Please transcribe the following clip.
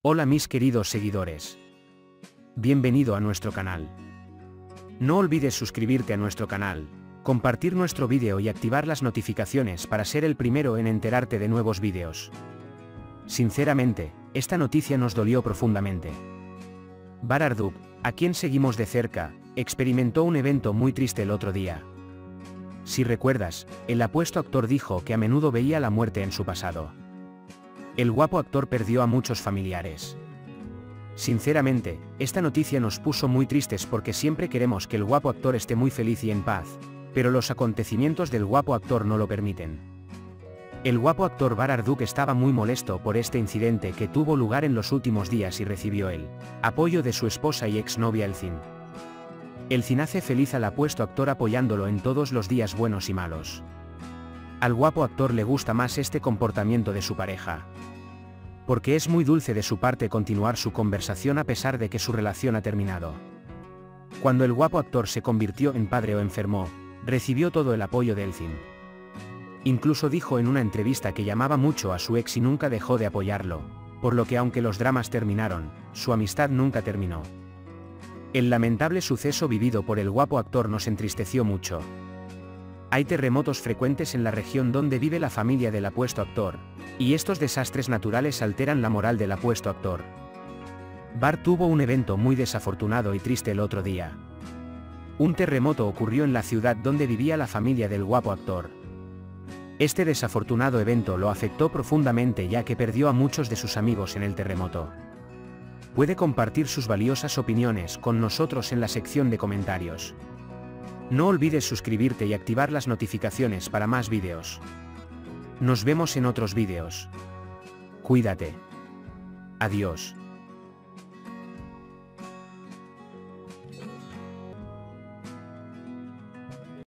Hola mis queridos seguidores. Bienvenido a nuestro canal. No olvides suscribirte a nuestro canal, compartir nuestro vídeo y activar las notificaciones para ser el primero en enterarte de nuevos vídeos. Sinceramente, esta noticia nos dolió profundamente. Bararduk, a quien seguimos de cerca, experimentó un evento muy triste el otro día. Si recuerdas, el apuesto actor dijo que a menudo veía la muerte en su pasado. El guapo actor perdió a muchos familiares. Sinceramente, esta noticia nos puso muy tristes porque siempre queremos que el guapo actor esté muy feliz y en paz, pero los acontecimientos del guapo actor no lo permiten. El guapo actor Bararduk estaba muy molesto por este incidente que tuvo lugar en los últimos días y recibió el apoyo de su esposa y exnovia Elcin. Elcin hace feliz al apuesto actor apoyándolo en todos los días buenos y malos. Al guapo actor le gusta más este comportamiento de su pareja, porque es muy dulce de su parte continuar su conversación a pesar de que su relación ha terminado. Cuando el guapo actor se convirtió en padre o enfermó, recibió todo el apoyo de Elcin. Incluso dijo en una entrevista que llamaba mucho a su ex y nunca dejó de apoyarlo, por lo que aunque los dramas terminaron, su amistad nunca terminó. El lamentable suceso vivido por el guapo actor nos entristeció mucho. Hay terremotos frecuentes en la región donde vive la familia del apuesto actor, y estos desastres naturales alteran la moral del apuesto actor. Bar tuvo un evento muy desafortunado y triste el otro día. Un terremoto ocurrió en la ciudad donde vivía la familia del guapo actor. Este desafortunado evento lo afectó profundamente ya que perdió a muchos de sus amigos en el terremoto. Puede compartir sus valiosas opiniones con nosotros en la sección de comentarios. No olvides suscribirte y activar las notificaciones para más vídeos. Nos vemos en otros vídeos. Cuídate. Adiós.